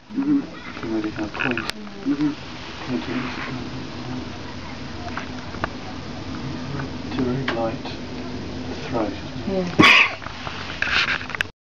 To really have point. To really light the throat. Yeah.